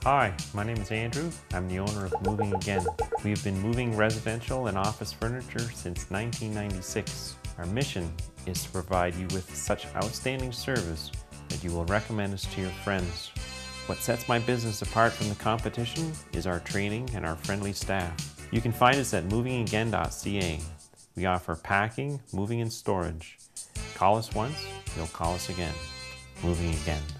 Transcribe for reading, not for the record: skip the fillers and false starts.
Hi, my name is Andrew. I'm the owner of Moving Again. We've been moving residential and office furniture since 1996. Our mission is to provide you with such outstanding service that you will recommend us to your friends. What sets my business apart from the competition is our training and our friendly staff. You can find us at movingagain.ca. We offer packing, moving, and storage. Call us once, you'll call us again. Moving Again.